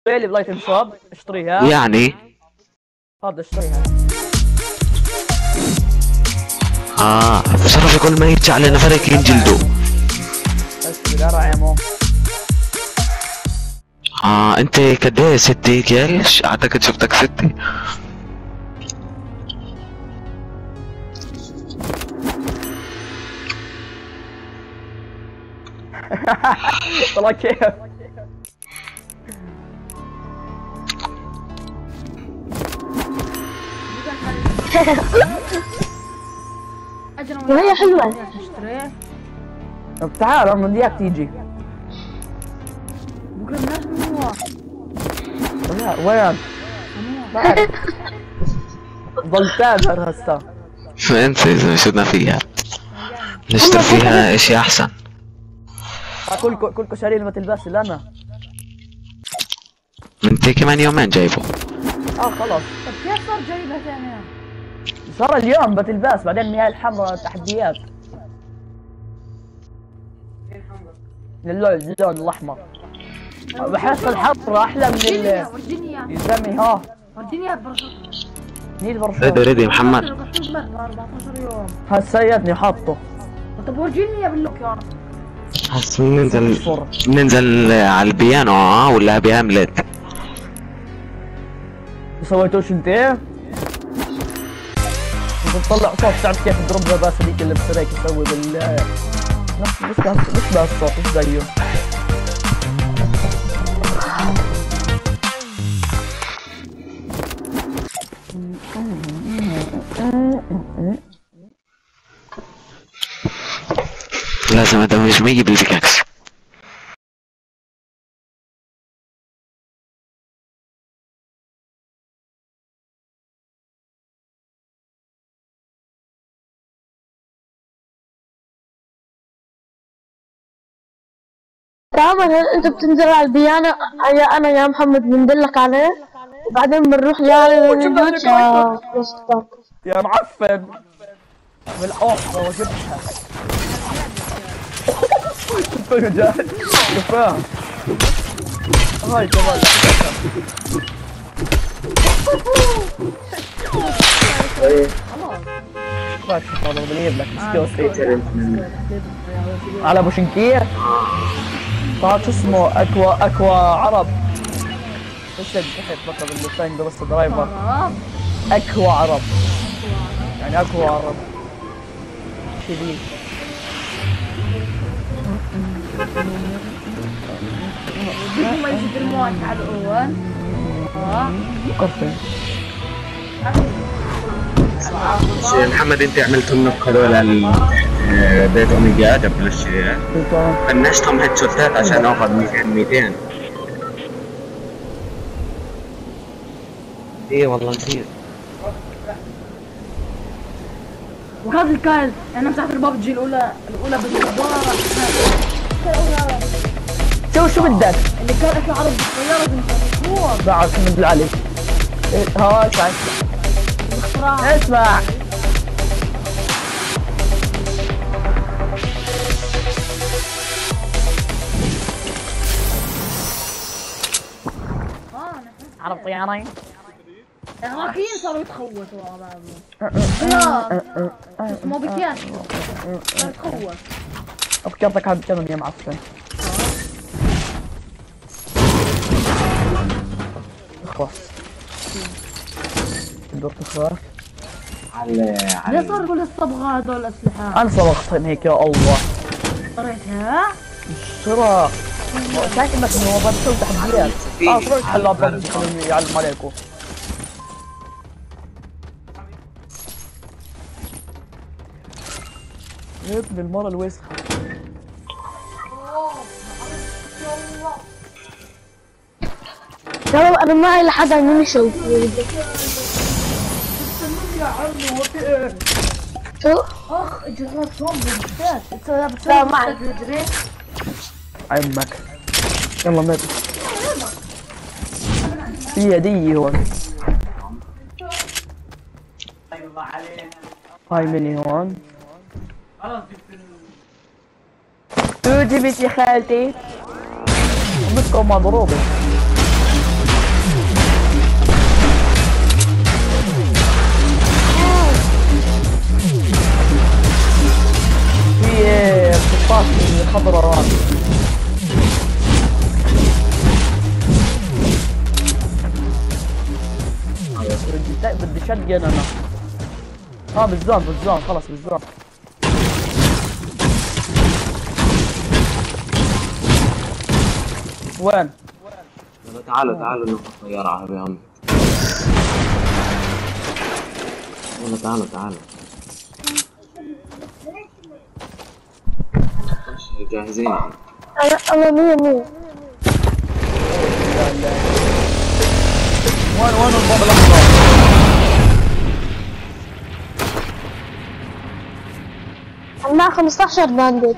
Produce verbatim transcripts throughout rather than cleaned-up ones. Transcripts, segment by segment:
لي بلايتن شوب اشتريها يعني هذا اشتريها. اه بصراحة كل ما يجي علينا فريق ينجلدوا. بس بالقرع يا مو. اه انت قد ايه ستي ايش؟ اعتقد شفتك ستي. والله كيف وهي حلوة. طب تعال انا بدي اياك تيجي. بكره الناس منو وين وين؟ بعرف ضل تابع هسه. انت اذا شدنا فيها نشتري فيها اشي احسن. كلكم كلكم شارين ما تلبس الا انا. انت كمان يومين جايبه. اه خلاص. طب كيف صار جايبها ثانية؟ صار اليوم بتلبس بعدين مياه الحمراء تحديات. اللون اللون الاحمر. بحس الحمراء احلى من ال ورجيني يسمي ها ورجيني برشا. نيل برشا. ريدي ريدي محمد. أربعتاشر يوم. هسيتني حاطه. طب ورجيني يا باللوك يا هسه ننزل ننزل على البيانو اه ولا بهاملت؟ ما سويتوش انت ايه؟ بتطلع صوت تعرف كيف تضربها بس هذيك اللي بسريك يسوي بال نفس مش بهالصوت مش بهالصوت مش زيه. لازم ادمج مية بالبيكاكس. تمام. انت بتنزل على البيانو يا انا يا محمد بندلك عليه وبعدين بنروح يا يا معفن بالاوحة وجبتها. جاي شوفها هاي كمان. خلاص هذا بجيب لك سكوسي على بوشنكية. طلع شو اسمه اكوا اكوا عرب. ايش تحت لقب اللي بس درايفر اكوا عرب يعني اكوا عرب شديد. ما يجي الموت على الاول. اه قرفي محمد انت عملت لنا هذول بيت اوميجا قبل الشيء فنشتهم هيد شوتات عشان اخذ ميتين ميتين. ايه والله نسيت. وهذا الكايل انا مسحت البابجي الاولى الاولى بالجبارة. شو شو بدك؟ اللي كان احنا عرض بالسيارة بنت بعد من عليك. هاي اسمع اختراع. اسمع عرب طيارين. العراقيين صاروا يتخوتوا على بعضهم. مو بكياس صار يتخوت. افكرتك هذا كلام يا معفن. خلاص تقدر تخاف على ليه صار كل الصبغة هذول الأسلحة؟ انا صبغتهم هيك يا الله. قريتها؟ الشراء شايف انك انه ما بتسوي تحديات. اه صرت حلاب ببجي خلوني يعلم عليكم. يا ابن المرة الوسخة. شباب انا معي لحدا من يشوف. شو؟ اخ اجرات صوب بالذات. انت بتسوي معي عمك يلا مات. في هدية هون. هاي مني هون. تو جبت يا خالتي. امكم مضروبة. الخضراء هذه. بدي شقن انا. اه بالزون بالزون خلص بالزون. وين؟ تعالوا تعالوا ناخذ طيارة على بيهم. يلا تعالوا تعالوا. جاهزين؟ انا انا مية مية. وين وين الباب الاحمر؟ عندنا خمستاشر بانديت.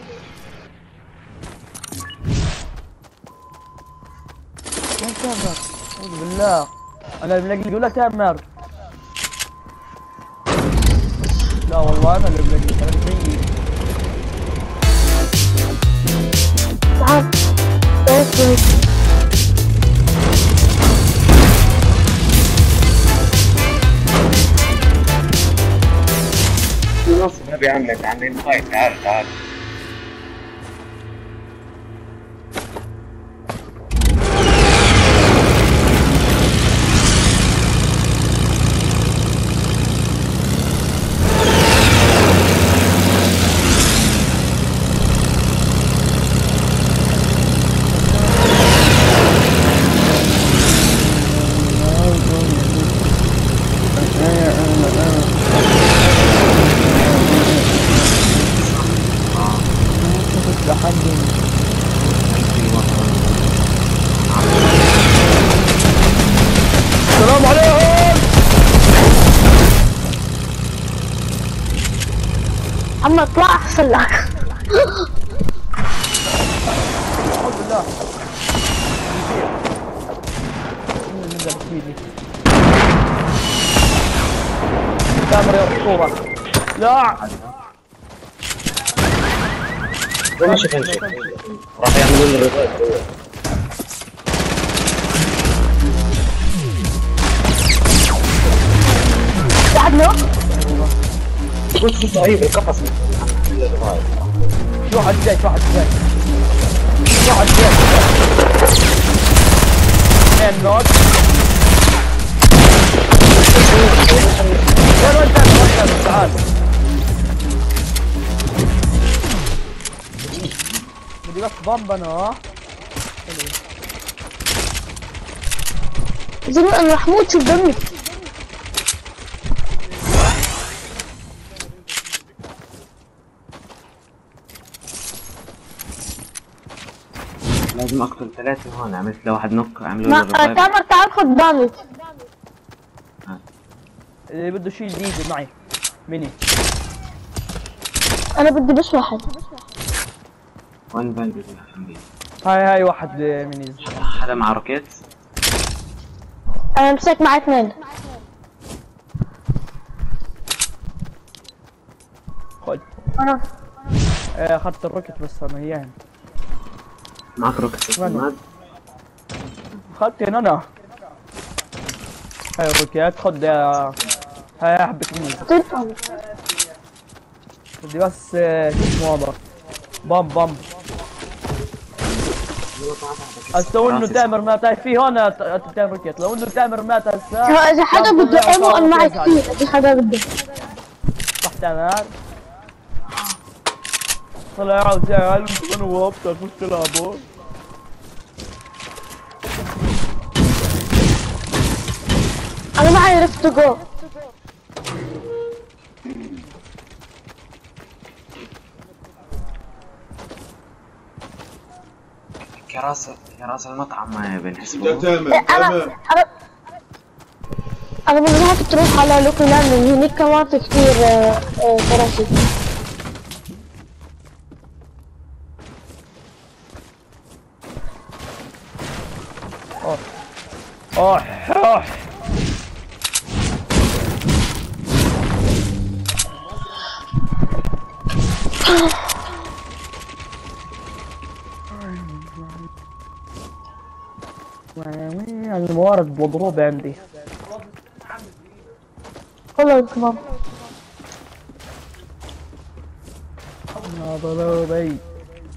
وين تامر؟ اعوذ بالله. انا بلاقي يقول لك تامر. لا والله انا اللي بلاقي انا ميت. تعال تعال نص ما بيعمل عندي فايت. تعال تعال. السلام عليكم. عم اطلع احسن لك. اعوذ بالله. نزل فيني. تامر يا اسطوره. لا ما شفت شيء. راح يعملون الريفايف جوا. ساعدنا. قلت في صعيب القفص. في واحد جاي في واحد جاي في واحد جاي. اثنين نوت. وين وين تامر وين تامر تعال. بدي بس بامب انا. زين انا رح موت شوف دمي. لازم اقتل ثلاثة هون. عملت لواحد نوك. عملوا ما له ريفايف. تامر تعال خذ بانديت. اللي بده شيء جديد معي ميني. انا بدي بس واحد. وين بانديت يا حبيبي؟ هاي هاي واحد ميني. حدا مع روكيت؟ انا مسك معي اثنين. خذ. انا ايه اخذت الروكت بس انا اياهم. معك روكيت ماد؟ اخذتين انا. هاي الروكيت خذ يا. هاي حبة ميني. بدي بس شو اسمه هذا. بام بام. هسه لو انه تامر مات. هاي في هون اثنين روكيت. لو انه تامر مات هسه. اذا حدا بده ايمو انا معي كثير. اذا حدا بده. صح تامر. طلع وزعل انا وقفت مش تلعبوا. انا معي ريفت تو جو. كراس كراس المطعم ما بنحسبه. انا انا انا بنصحك تروح على لوكي لاند. هناك كمان في كثير كراسي. اوه اوه اوه الموارد مضروبة عندي. كله كمان. مضروبة.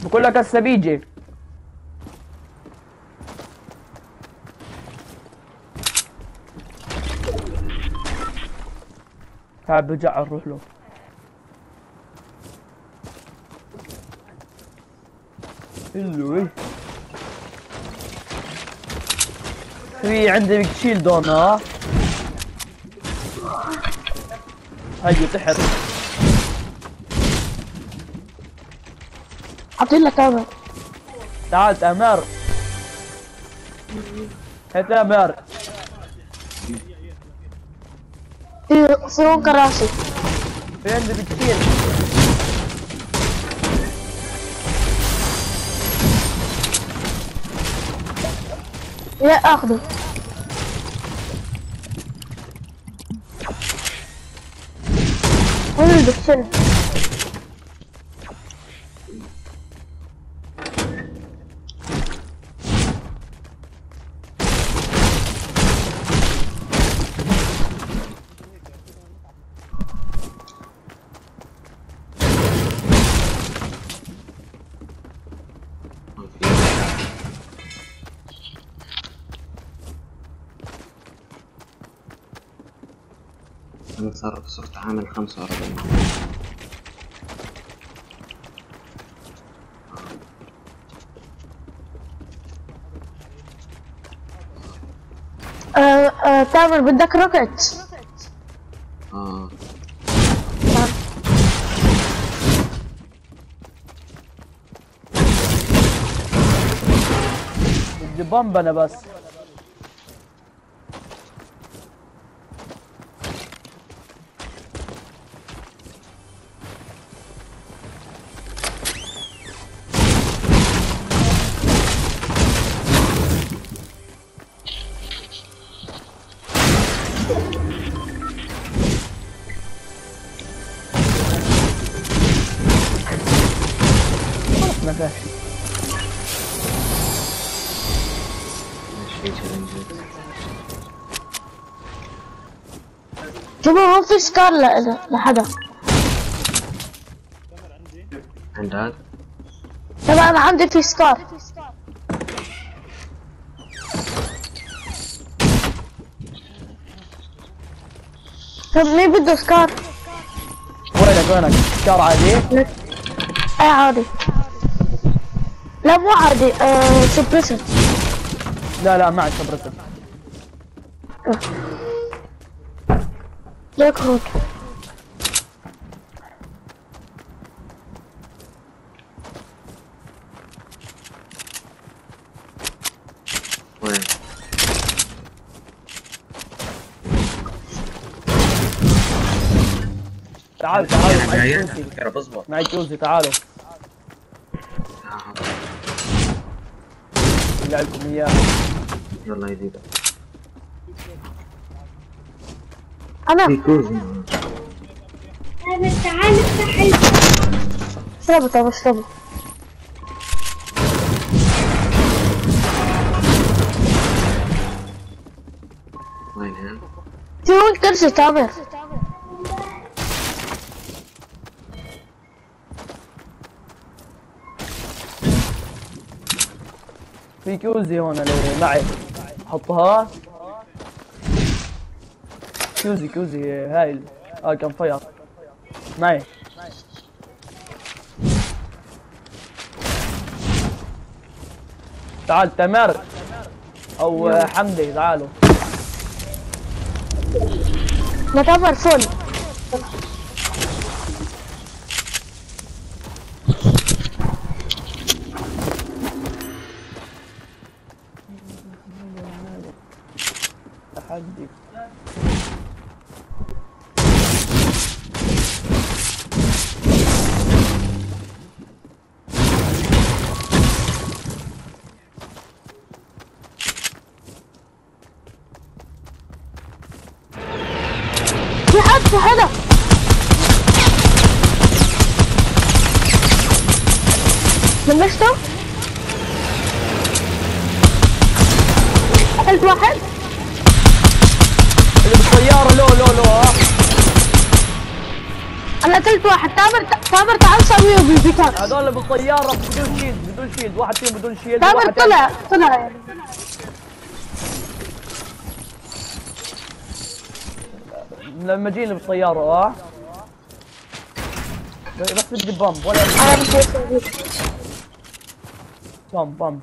بقول لك هسه بيجي. تعال برجع نروح له. حلو. في عندك شيلد هون. ها هيو تحت. حاطين لك تامر. تعال تامر. هي تامر. في في كراسي. في عندك كثير. يا اخذه. وين البسل؟ أنا صار صرت عامل خمسة وأربعين. آه آه تامر بدك روكت؟ آه بدي بومب انا بس. ما فيهاش. ماشي تشالنجات. جماعة هون في سكار ل- لحدا. عندك؟ طبعا انا عندي في سكار. طب مين بده سكار؟ وينك وينك؟ سكار عادي؟ اي عادي. لا مو عادي. آه سبريسر. لا لا معك سبرسل. ليك هون. وين؟ تعال تعالوا معي جاية؟ جوزي. ترى بظبط. معي جوزي تعالوا. آه. لعبكم اياه. يلا يزيد. انا في كوز. تعال افتح. اشربوا طب اشربوا. وينها؟ في هون كرسي تامر. في كوزي هون اللي معي. حطها. كوزي كوزي هايل. اه كان فاير. معي. تعال تامر او حمدي تعالوا. ما تامر فل. تحدي. في حد في حدا. لمسته؟ قتلت واحد؟ اللي بالطيارة لو لو لو ها. انا قتلت واحد. تامر تامر تعال سويه بالبيتات. هذول بالطياره بدون شيلد بدون شيلد، واحد فيهم بدون شيلد. تامر طلع طلع يعني. لما جينا بالطياره اه بس بدي بامب ولا انا مش هسوي بامب بامب.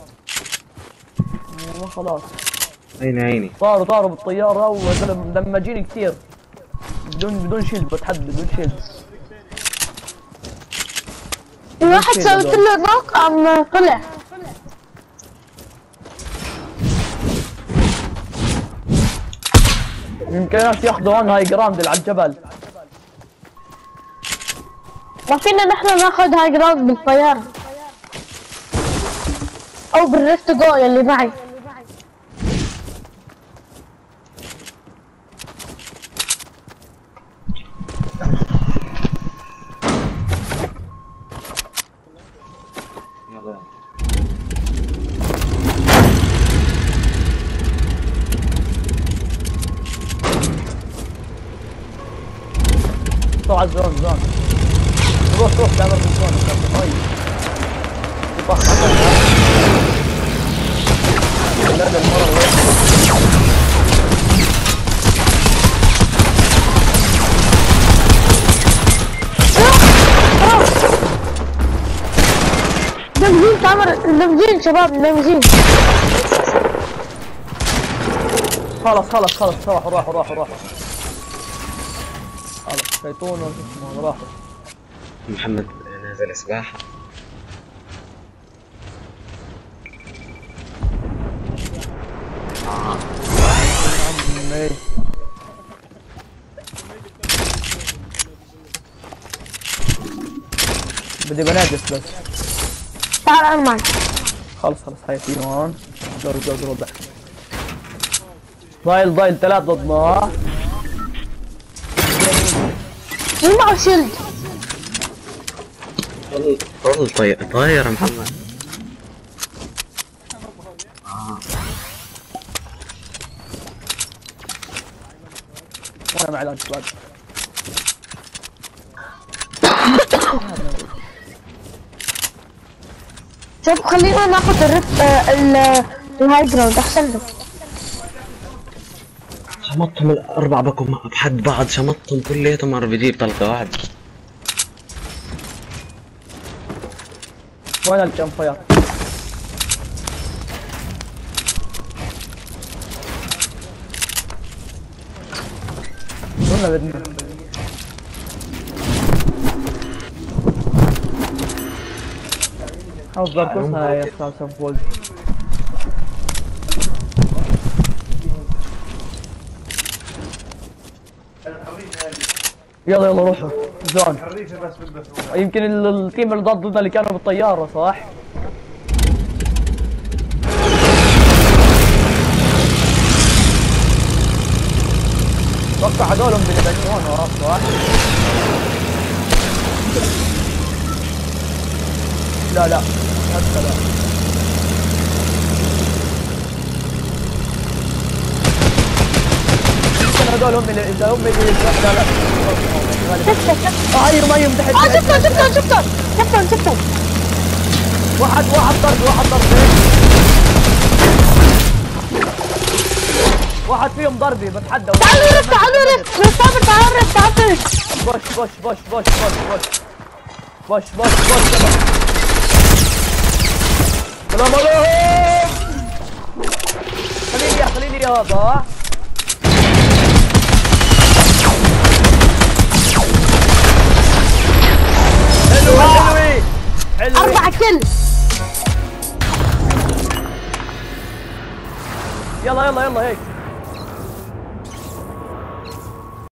والله خلاص عيني عيني طاروا طاروا بالطياره ولما جيني كثير بدون بدون شيلد. بتحدى بدون شيلد. في واحد سويت له نوك ام طلع. يمكن ناس ياخذوا هون هاي جراوند على الجبل. ما فينا نحن ناخذ هاي جراوند بالطيارة او بالريفت جو يلي معي. روح على الزون زون. روح روح تعمل بالزون. هاي طخ لا ده المرة نمزين تامر نمزين شباب نمزين. خلص خلص خلص روحوا روحوا روحوا روحوا خلص شيطون واسمه راحوا. محمد نازل سباحة. آه. عمي بدي بناقص بس. تعال انا معك. خلص خلص هاي في هون. جو جو جو ضحك. ضايل ضايل ثلاث ضدنا. مين معه شيلد؟ طول طير طاير محمد. آه. وانا مع العلاج بعد. شوف خلينا ناخذ الريفت ال الهاي جراوند احسن له. شمطهم الاربع بكم بحد بعض. شمطهم كلياتهم ار بي جي بطلقة واحدة. وين الجمب فاير؟ وين بدنا؟ حافظ اركض هاي خمسة فولت. يلا يلا روحوا زون. يمكن التيم اللي ضدنا اللي كانوا بالطيارة صح؟ اتوقع هذول هم اللي بنيون وراك صح؟ لا لا حتى لا. هذول هم اللي اذا هم اللي لا لا ايهم ايهم تحت. اه شفتهم شفتهم شفتهم شفتهم شفتهم. واحد واحد ضرب واحد ضرب. واحد فيهم ضربي بتحدى. تعالوا رف تعالوا رف رف تامر تعال رف تعال. بوش بوش بوش بوش بوش بوش بوش بوش بوش. سلام عليكم. خليني خليني هذا. حلو حلوي حلوي. أربعة كل. يلا يلا يلا هيك.